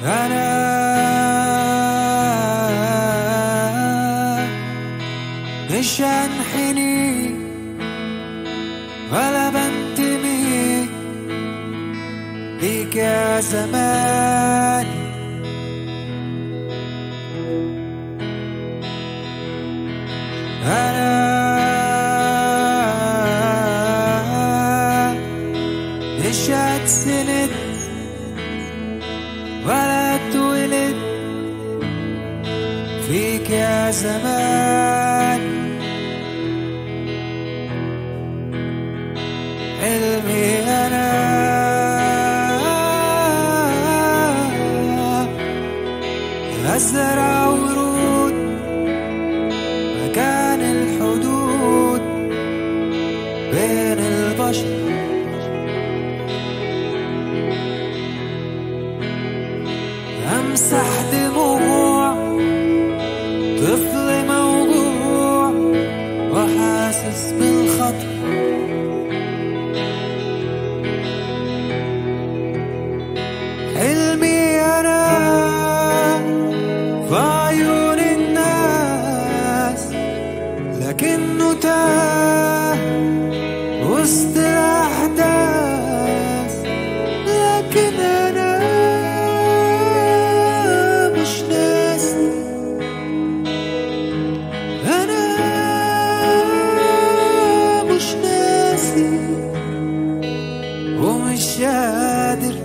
أنا مش هنحني ولا بنتمي ليك يا زمان. أنا مش هتسند ولا اتولد فيك يا زمان. حلمي أنا أزرع ورود مكان الحدود بين البشر. أمسح دموع طفل موجوع وحاسس بالخطر. حلمي أنا في عيون الناس لكنه تاه وسط الأحداث. لكن أنا مش ناسي، أنا مش ناسي ومش قادر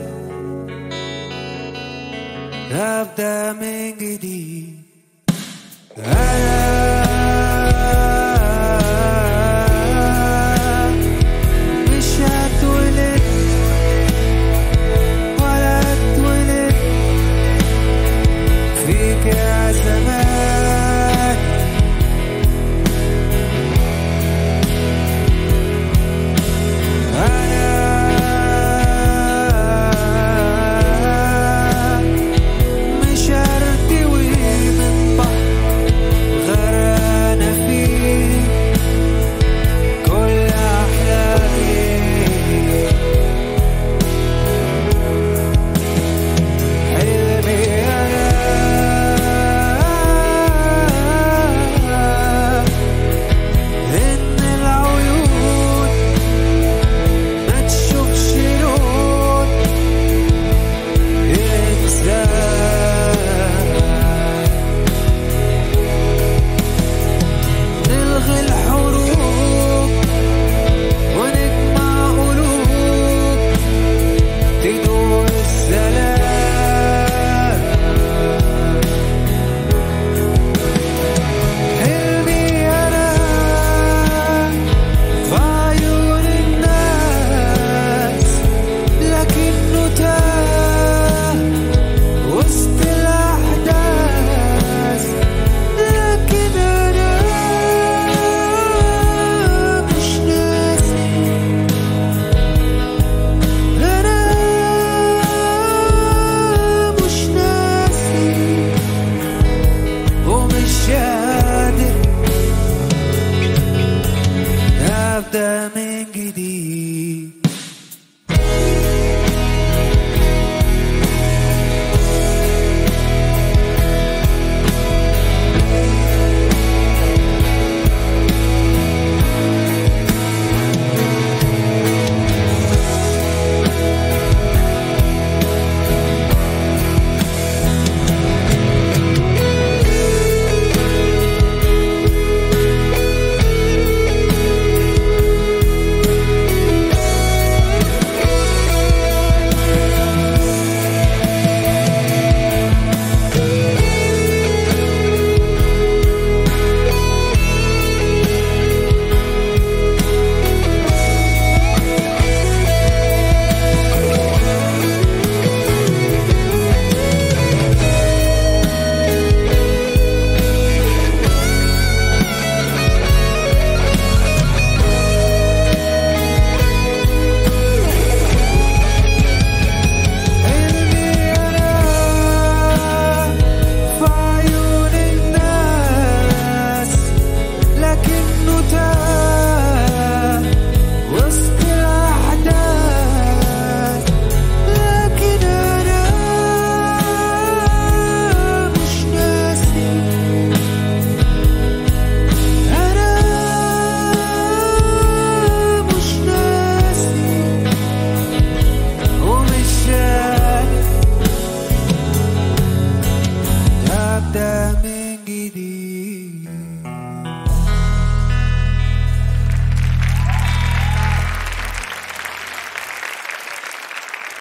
أبدأ من جديد. أنا مش هتولد ولا اتولد فيك يا زمان. أنا مش هرتوي من بحر غرقان فيه كل أحلامي. حلمي أنا إن العيون ما تشوفش لون الإنسان. نلغي الحروب ونجمع قلوب تدور السلام. حلمي أنا في عيون الناس لكنه تاه وسط الأحداث. لكن أنا مش ناسي، أنا مش ناسي ومش قادر أبدأ من جديد. جديد.